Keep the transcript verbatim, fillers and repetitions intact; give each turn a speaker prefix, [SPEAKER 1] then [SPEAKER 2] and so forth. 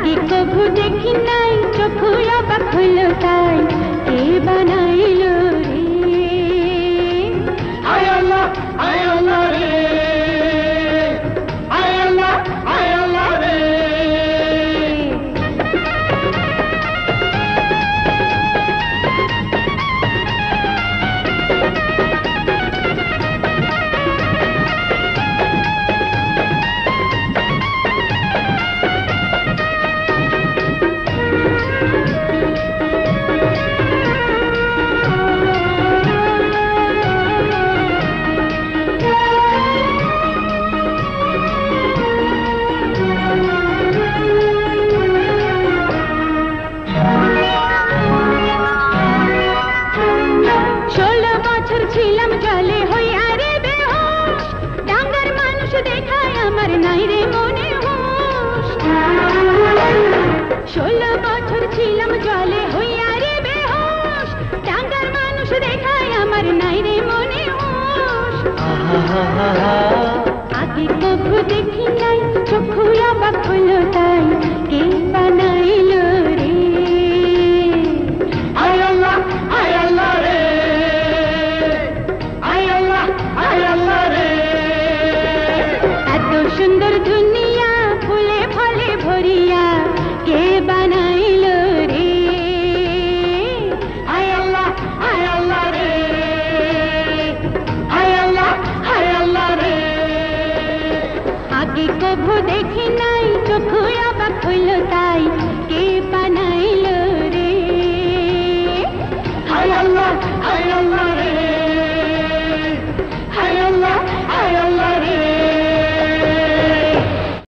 [SPEAKER 1] আগে কভু দেখি নাই চক্ষু অবাক হইল তাই কে বানাইলো রে
[SPEAKER 2] হায় আল্লাহ হায় আল্লাহ রে হায় আল্লাহ হায় আল্লাহ রে
[SPEAKER 1] ছিলাম জলে হইয়া রে বেহুশ ডাঙ্গার মানুষ দেখায় আমার নাই রে মনে হুশ ষোলো বছর ছিলাম জলে হইয়া রে বেহুশ ডাঙ্গার মানুষ দেখায় আমার নাই রে মনে হুশ আগে কভু দেখি নাই চক্ষু অবাক হইল তাই কে বানাইলো রে
[SPEAKER 2] হায় আল্লাহ হায় আল্লাহ রে
[SPEAKER 1] সুন্দর দুনিয়া ফুলে ফলে ভরিয়া কে বানাইলো রে
[SPEAKER 2] হায় আল্লাহ হায় আল্লাহ রে হায় আল্লাহ হায় আল্লাহ রে
[SPEAKER 1] আগে কভু দেখি নাই চক্ষু অবাক হইল তাই কে বানাইলো রে
[SPEAKER 2] হায় আল্লাহ হায় আল্লাহ